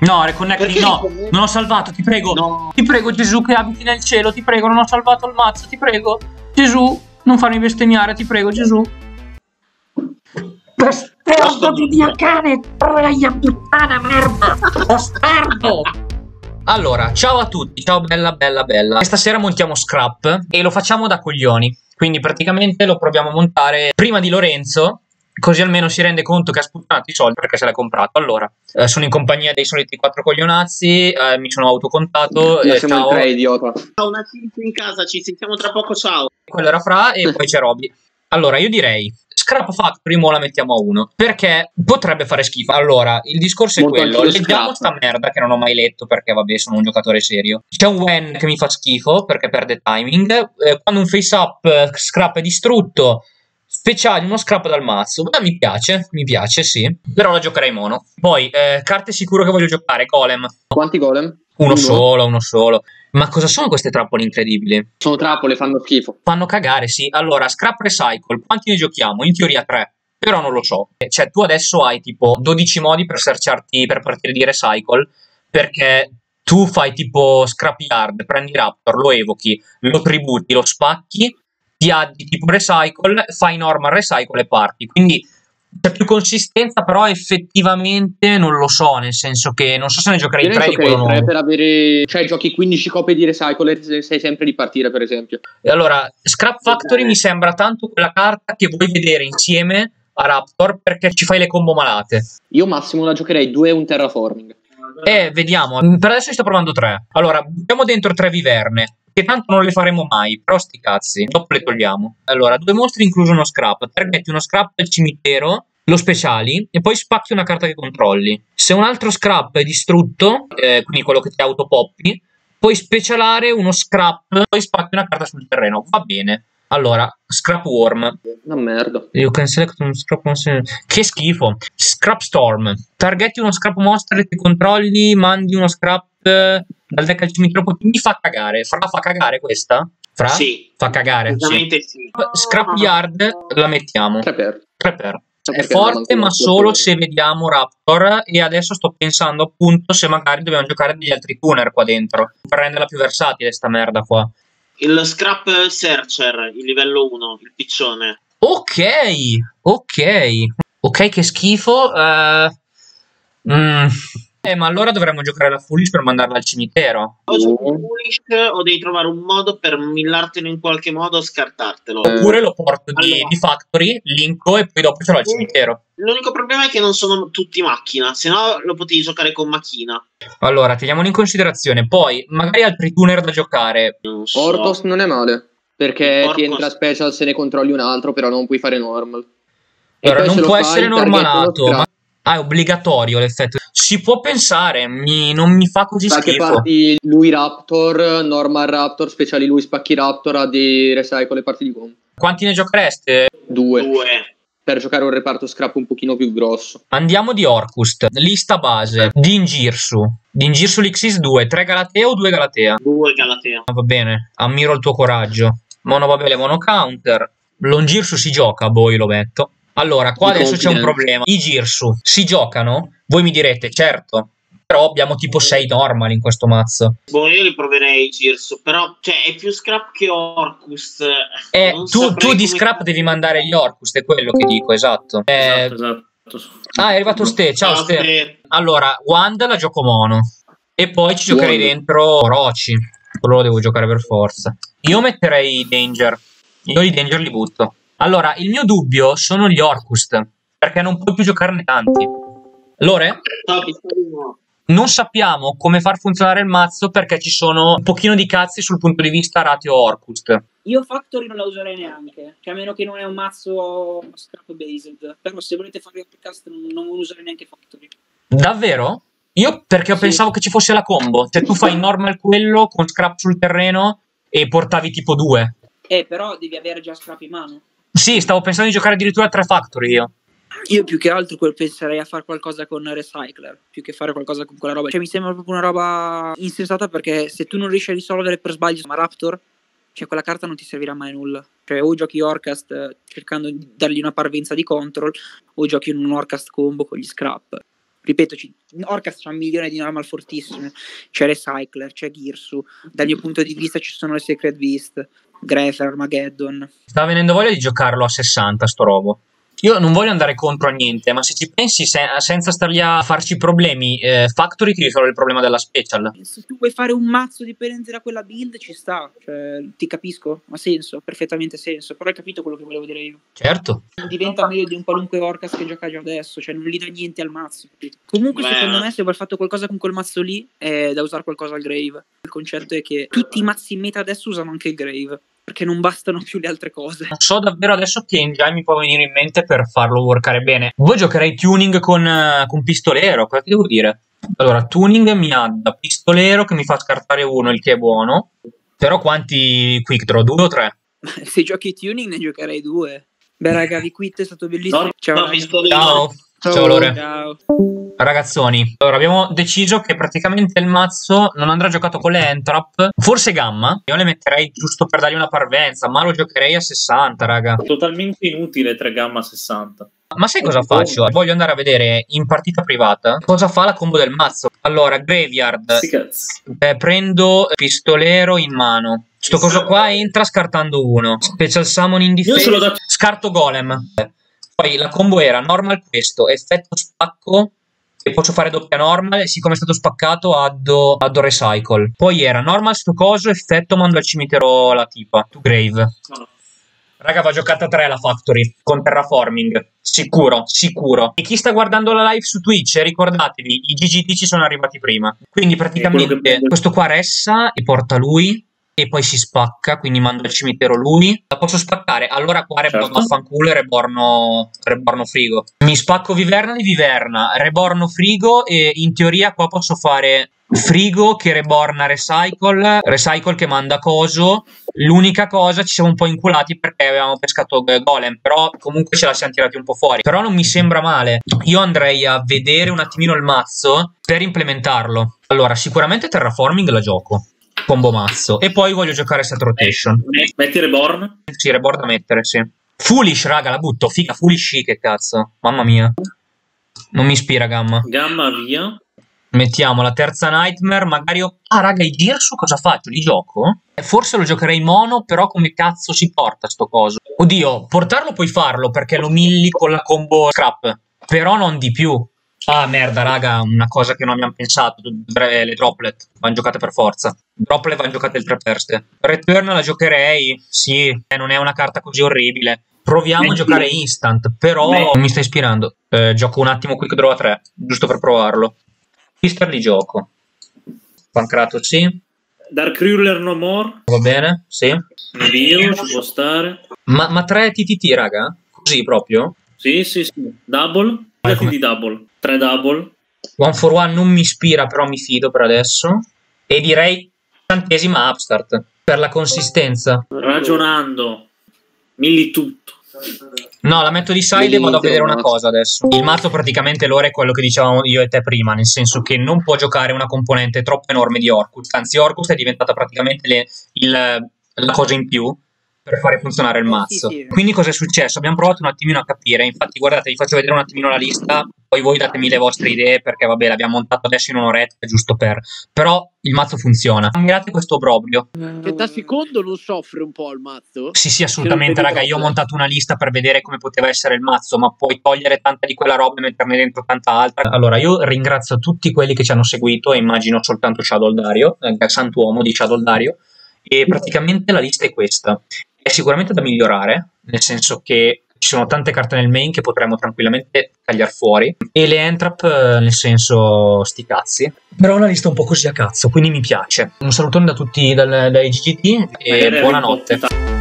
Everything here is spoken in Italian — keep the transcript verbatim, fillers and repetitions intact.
No, reconnecting no, Perché? non ho salvato, ti prego. No. Ti prego Gesù che abiti nel cielo, ti prego, non ho salvato il mazzo, ti prego. Gesù, non farmi bestemmiare, ti prego Gesù. Bastardo di Dio cane, troia puttana merda. Bastardo. Allora, ciao a tutti, ciao bella bella bella. Questa sera montiamo Scrap e lo facciamo da coglioni. Quindi praticamente lo proviamo a montare prima di Lorenzo, così almeno si rende conto che ha sputtato i soldi perché se l'ha comprato. Allora, eh, sono in compagnia dei soliti quattro coglionazzi, eh, mi sono autocontato. Ma Eh, siamo ciao. in tre, idiota. Ho una Sims in casa, ci sentiamo tra poco, ciao. Quello era Fra e poi c'è Roby. Allora, io direi Scrap Factory mo la mettiamo a uno, perché potrebbe fare schifo. Allora, il discorso è Molto quello, anch'io leggiamo Scrap. sta merda che non ho mai letto perché vabbè sono un giocatore serio. C'è un Wen che mi fa schifo perché perde timing. Eh, quando un face up eh, Scrap è distrutto, speciali uno Scrap dal mazzo. Beh, mi piace, mi piace, sì. Però la giocherei mono. Poi, eh, carte sicuro che voglio giocare, Golem. Quanti golem? Uno Uno? solo, uno solo. Ma cosa sono queste trappole incredibili? Sono trappole, fanno schifo. Fanno cagare, sì. Allora, Scrap Recycle, quanti ne giochiamo? In teoria tre, però non lo so. Cioè, tu adesso hai tipo dodici modi per searcharti, per partire di Recycle, perché tu fai tipo Scrapyard, prendi Raptor, lo evochi, lo tributi, lo spacchi, ti addi tipo Recycle, fai normal Recycle e parti. Quindi c'è più consistenza, però effettivamente non lo so, nel senso che non so se ne giocherei Io ne tre di giocherei quello tre nuovo. per avere... Cioè, giochi quindici copie di Recycle e sei sempre di partire, per esempio. E allora, Scrap Factory Ok. mi sembra tanto quella carta che vuoi vedere insieme a Raptor perché ci fai le combo malate. Io massimo la giocherei due e un terraforming. Eh, vediamo. Per adesso ci sto provando tre. Allora, buttiamo dentro tre viverne, che tanto non le faremo mai, però sti cazzi, dopo le togliamo. Allora, due mostri incluso uno scrap. Targetti uno scrap del cimitero, lo speciali, e poi spacchi una carta che controlli. Se un altro scrap è distrutto, eh, quindi quello che ti autopoppi, puoi specialare uno scrap, poi spacchi una carta sul terreno. Va bene. Allora, Scrap Worm. Una merda. You can select un scrap monster. Che schifo. Scrap Storm. Targetti uno scrap monster che controlli, mandi uno scrap eh, dal deck al cimitero. Mi fa cagare. Fra fa cagare questa? Fra? Sì. Fa cagare. Sì. Ovviamente sì. Scrap Yard la mettiamo. tre per. tre per. È Perché non forte, manco ma lo solo so. se vediamo Raptor. E adesso sto pensando appunto se magari dobbiamo giocare degli altri tuner qua dentro per renderla più versatile sta merda qua. Il Scrap Searcher, il livello uno, il piccione. Ok, ok, ok, che schifo. Eh, mm. Eh, ma allora dovremmo giocare la Foolish per mandarla al cimitero. O giochi Mm. Foolish o devi trovare un modo per millartelo in qualche modo o scartartelo. Oppure lo porto di, Allora. di Factory, linko e poi dopo ce l'ho al cimitero. L'unico problema è che non sono tutti macchina, se no lo potevi giocare con macchina. Allora, teniamolo in considerazione. Poi, magari altri tuner da giocare. Non so. Ortos non è male. Perché Orcos- ti entra special se ne controlli un altro, però non puoi fare normal. E Allora, poi non se lo può fai, essere targetti uno normalato. scrap. Ma... Ah, è obbligatorio l'effetto. Si può pensare, mi- non mi fa così Sa che schifo. parti lui Raptor, normal Raptor, speciali lui spacchi Raptor, a di Recycle e parti di combo. Quanti ne giochereste? Due. Due. Per giocare un reparto scrap un pochino più grosso. Andiamo di Orcust, lista base, Dingirsu, Dingirsu Lixis due, tre Galatea o due Galatea? Due Galatea. Ah, va bene, ammiro il tuo coraggio. Mono va bene, mono counter. Longirsu si gioca, boh, io lo metto. Allora, qua Di adesso c'è un confidence. problema. I Girsu si giocano? Voi mi direte, certo, però abbiamo tipo sei normal in questo mazzo. Boh, io li proverei Girso, però cioè, è più scrap che Orcus. Eh, Non tu, saprei tu di come- scrap devi mandare gli Orcust, è quello che dico, esatto. Eh, Esatto, esatto. Ah, è arrivato Ste, ciao Ciao, Ste. Ste. Allora, Wanda la gioco mono. E poi ci giocherei Wanda. dentro Roci. Quello lo devo giocare per forza. Io metterei Danger. Io i Danger li butto. Allora, il mio dubbio sono gli Orcust. Perché non puoi più giocarne tanti. Lore? No, pistolino. Non sappiamo come far funzionare il mazzo perché ci sono un pochino di cazzi sul punto di vista ratio Orcust. Io Factory non la userei neanche, cioè a meno che non è un mazzo scrap based, però se volete fare il podcast non, non userei neanche Factory. Davvero? Io perché Sì. pensavo che ci fosse la combo. Cioè tu fai normal quello con scrap sul terreno e portavi tipo due. Eh, però devi avere già scrap in mano. Sì, stavo pensando di giocare addirittura a tre Factory io. Io più che altro quel- penserei a fare qualcosa con Recycler, più che fare qualcosa con quella roba. Cioè mi sembra proprio una roba insensata perché se tu non riesci a risolvere per sbaglio ma Raptor, cioè quella carta non ti servirà mai a nulla. Cioè o giochi Orcast eh, cercando di dargli una parvenza di control o giochi un Orcast combo con gli scrap. ripeto, ci, Orcas c'ha un milione di normal fortissime, c'è Recycler, c'è Girsu, dal mio punto di vista ci sono le Sacred Beast, Greffer, Armageddon. Sta venendo voglia di giocarlo a sessanta sto robo. Io non voglio andare contro a niente, ma se ci pensi se, senza star lì a farci problemi, eh, Factory ti risolve il problema della special. Se tu vuoi fare un mazzo dipendente da quella build ci sta, cioè, ti capisco, ha senso, perfettamente senso, però hai capito quello che volevo dire io. Certo. Diventa meglio di un qualunque Orcas che gioca già adesso, cioè non gli dà niente al mazzo, capito? Comunque Beh. secondo me se vuoi fatto qualcosa con quel mazzo lì è da usare qualcosa al Grave. Il concetto è che tutti i mazzi meta adesso usano anche il Grave, perché non bastano più le altre cose. Non so davvero adesso che engine mi può venire in mente per farlo workare bene. Voi giocherei tuning con, uh, con pistolero, cosa ti devo dire? Allora, tuning mi ha da pistolero che mi fa scartare uno, il che è buono. Però quanti quick draw? Due o tre? Se giochi tuning ne giocherei due. Beh raga, vi quit, è stato bellissimo. No, ciao, no, ciao. Ciao. Ciao Lore. Ciao. Ragazzoni, allora abbiamo deciso che praticamente il mazzo non andrà giocato con le Entrap, forse Gamma. Io le metterei giusto per dargli una parvenza, ma lo giocherei a sessanta, raga. Totalmente inutile tre Gamma a sessanta. Ma sai cosa faccio? Voglio andare a vedere in partita privata cosa fa la combo del mazzo. Allora, Graveyard, sì, eh, prendo pistolero in mano. Sto coso qua entra scartando uno. Special Summon in difesa, scarto Golem. Poi la combo era normal questo, effetto spacco, e posso fare doppia normal, e siccome è stato spaccato addo, addo recycle. Poi era normal sto coso, effetto mando al cimitero la tipa, to grave. Raga, va giocata tre la Factory, con terraforming, sicuro, sicuro. E chi sta guardando la live su Twitch, ricordatevi, i G G T ci sono arrivati prima. Quindi praticamente questo qua ressa e porta lui, e poi si spacca, quindi mando al cimitero lui. La posso spaccare, allora qua Reborn certo. Affanculo e Reborno, Reborno Frigo. Mi spacco Viverna di Viverna, Reborno Frigo, e in teoria qua posso fare Frigo che Reborna Recycle, Recycle che manda coso. L'unica cosa, ci siamo un po' inculati perché avevamo pescato Golem, però comunque ce la siamo tirati un po' fuori. Però non mi sembra male. Io andrei a vedere un attimino il mazzo per implementarlo. Allora, sicuramente Terraforming la gioco, combo mazzo, e poi voglio giocare set rotation. Metti Reborn? Sì, Reborn da mettere, sì. Foolish, raga, la butto, figa, Foolish, che cazzo, mamma mia. Non mi ispira Gamma. Gamma via. Mettiamo la terza Nightmare, magari io... Ah, raga, i Girsu cosa faccio? Li gioco? Forse lo giocherei mono, però come cazzo si porta sto coso? Oddio, portarlo puoi farlo, perché lo milli con la combo scrap, però non di più. Ah, merda, raga, una cosa che non abbiamo pensato, le droplet vanno giocate per forza. Droplet vanno giocate il tre perste. Return la giocherei, sì, non è una carta così orribile. Proviamo a giocare instant, però non mi sta ispirando. Eh, gioco un attimo quick draw a tre, giusto per provarlo. Mister li gioco. Pancrato sì. Dark Ruler no more. Va bene, sì. Dio, ci può stare. Ma, ma tre T T T, raga? Così proprio? Sì, sì, sì. Double. Fidati di double. Tre double. One for one non mi ispira, però mi fido per adesso. E direi centesima upstart. Per la consistenza. Ragionando. Milli tutto. No, la metto di side e vado a vedere una cosa adesso. Il mazzo praticamente loro è quello che dicevamo io e te prima, nel senso che non può giocare una componente troppo enorme di Orcust. Anzi, Orcust è diventata praticamente le, il, la cosa in più per fare funzionare il mazzo. Sì, sì. Quindi cosa è successo? Abbiamo provato un attimino a capire. Infatti guardate, vi faccio vedere un attimino la lista, poi voi datemi le vostre idee, perché vabbè, l'abbiamo montato adesso in un'oretta giusto per, però il mazzo funziona. Ammirate questo obbrobrio, che da secondo non soffre un po' il mazzo? Sì sì, assolutamente raga. Io ho montato una lista per vedere come poteva essere il mazzo, ma puoi togliere tanta di quella roba e metterne dentro tanta altra. Allora io ringrazio tutti quelli che ci hanno seguito, e immagino soltanto Shadow Dario, eh, santuomo di Shadow Dario, e praticamente la lista è questa. È sicuramente da migliorare, nel senso che ci sono tante carte nel main che potremmo tranquillamente tagliare fuori, e le entrap nel senso sti cazzi. Però è una lista un po' così a cazzo, quindi mi piace. Un salutone da tutti dal, dai G G T e buonanotte.